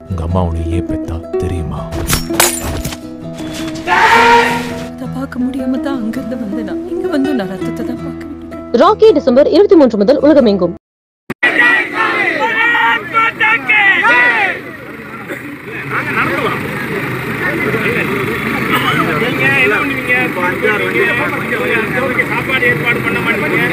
உங்க அம்மா உன்னை ஏன் பெத்தா தெரியுமா? பார்க்க முடியாம தான் அங்கிருந்து வந்து நான் இங்க வந்து நான் ரத்தத்தை தான் பார்க்க. ராக்கி டிசம்பர் 23 முதல் உலகமெங்கும். சாப்பாடு ஏற்பாடு பண்ண மாட்டீங்க.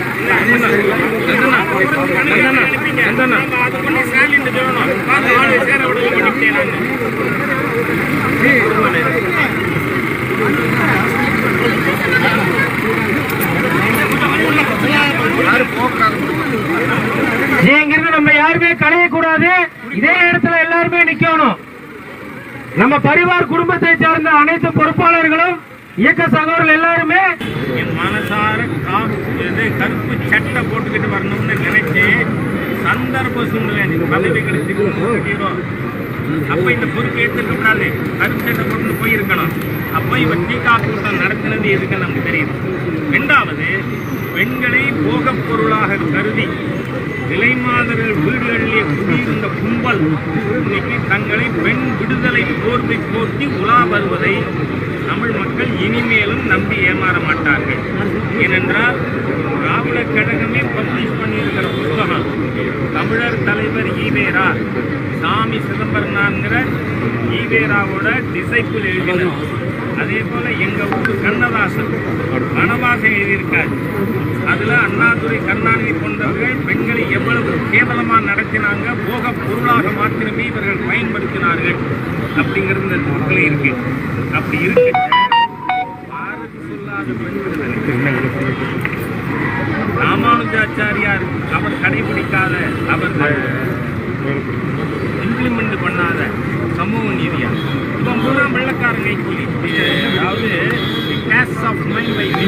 நம்ம யாருமே களையக்கூடாது. இதே இடத்துல எல்லாருமே நிக்கணும். நம்ம பரிவார் குடும்பத்தை சார்ந்த அனைத்து பொறுப்பாளர்களும் இயக்க சகோதரர்கள் எல்லாருமே என் மனசார கருப்பு சட்டை போட்டுக்கிட்டு வரணும்னு நினைச்சு சந்தர்ப்ப சூழ்நிலை பதவிகளுக்கு அப்ப இந்த பொறுப்பு ஏற்றுக்க கூடாது. கருப்பு சட்டை போட்டு போயிருக்கணும். அப்ப இவன் டீகா கூட்டம் நடத்தினது எதுக்கு நமக்கு தெரியுது. இரண்டாவது, பெண்களை போகப் பொருளாக கருதி நிலைமாதர்கள் வீடுகளிலே குடியிருந்த கும்பல் இன்னைக்கு தங்களை பெண் விடுதலை போர்வை போர்த்தி உலா வருவதை தமிழ் மக்கள் இனிமேலும் நம்பி ஏமாற மாட்டார்கள். ஏனென்றால் திராவிட கழகமே பப்ளிஷ் பண்ணியிருக்கிற புத்தகம் தமிழர் தலைவர் ஈவேரா, சாமி சிதம்பரனாங்கிற ஈவேராவோட டிசைப்பிள் எழுதினார். அதே போல எங்க ஊர் கண்ணதாசன் வனவாசம் எழுதியிருக்காரு. அதுல அண்ணாதுரை, கருணாநிதி போன்றவர்கள் பெண்களை எவ்வளவு கேவலமா நடத்தினாங்க, போக பொருளாக மாத்திரமே இவர்கள் பயன்படுத்தினார்கள் அப்படிங்கிறது இந்த நூல்களே இருக்கு. அப்படி இருக்கு சொல்லாத பெண் விடுதலை ராமானுஜாச்சாரியார் அவர் கடைபிடிக்காத, அவர் இம்ப்ளிமெண்ட் பண்ணாத சமூக நீதியா இவன் பூரா வெள்ளக்காரன் கைக்கூலி. அதாவது கேஸ் ஆஃப் மைண்ட் பை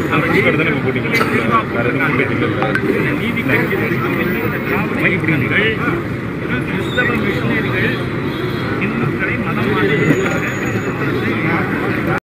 நீதி கட்சி